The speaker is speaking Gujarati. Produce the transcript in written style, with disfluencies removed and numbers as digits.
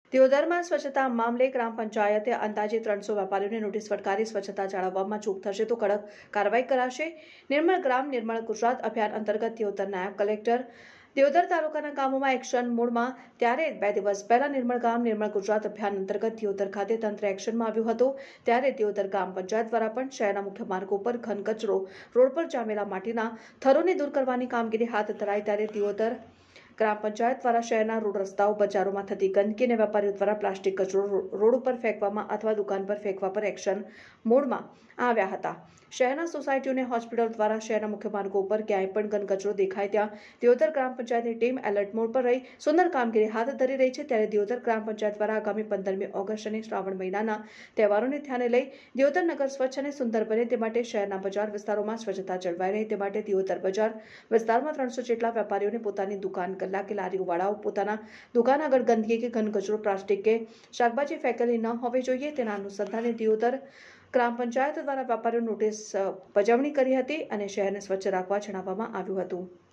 દિયોદરમાં સ્વચ્છતા મામલે ગ્રામ પંચાયતે અંદાજે 300 વેપારીઓને નોટિસ ફટકારી સ્વચ્છતા જાળવવામાં ચૂક થશે તો કડક કાર્યવાહી કરાશે। નિર્મળ ગ્રામ નિર્મળ ગુજરાત અભિયાન અંતર્ગત દિયોદર નાયબ કલેક્ટર દિયોદર તાલુકાના ગામોમાં એક્શન મોડમાં ત્યારે 2 દિવસ પહેલા નિર્મળ ગામ નિર્મળ ગુજરાત અભિયાન અંતર્ગત દિયોદર ખાતે તંત્ર એક્શનમાં આવ્યું હતું। ત્યારે દિયોદર ગ્રામ પંચાયત દ્વારા પણ શહેરના મુખ્ય માર્ગો પર ઘન કચરો, રોડ પર જામેલા માટીના થરોને દૂર કરવાની કામગીરી હાથ ધરાઈ। ત્યારે દિયોદર ગ્રામ પંચાયત દ્વારા શહેરના રોડ રસ્તાઓ બજારોમાં થતી ગંદકી અને વેપારીઓ દ્વારા પ્લાસ્ટિક કચરો રોડ ઉપર ફેંકવામાં અથવા દુકાન પર ફેંકવા પર એક્શન મોડમાં આવ્યા હતા। શહેરના સોસાયટીઓને હોસ્પિટલ દ્વારા શહેરના મુખ્ય માર્ગો ઉપર ક્યાંય પણ ઘન કચરો દેખાય ત્યાં દિયોદર ગ્રામ પંચાયતની ટીમ એલર્ટ મોડ પર રહી સુંદર કામગીરી હાથ ધરી રહી છે। ત્યારે દિયોદર ગ્રામ પંચાયત દ્વારા આગામી 15મી ઓગસ્ટ અને શ્રાવણ મહિનાના તહેવારોને ધ્યાને લઈ દિયોદર નગર સ્વચ્છ અને સુંદર બને તે માટે શહેરના બજાર વિસ્તારોમાં સ્વચ્છતા જળવાઈ રહે તે માટે દિયોદર બજાર વિસ્તારમાં 300 જેટલા વેપારીઓને પોતાની દુકાન કે લારીઓવાળાઓ પોતાના દુકાન આગળ ગંદકી કે ઘન કચરો, પ્લાસ્ટિક કે શાકભાજી ફેંકેલી ન હોવી જોઈએ તેના અનુસંધાને દિયોદર ગ્રામ પંચાયત દ્વારા વેપારીઓ નોટિસ બજાવણી કરી હતી અને શહેરને સ્વચ્છ રાખવા જણાવવામાં આવ્યું હતું।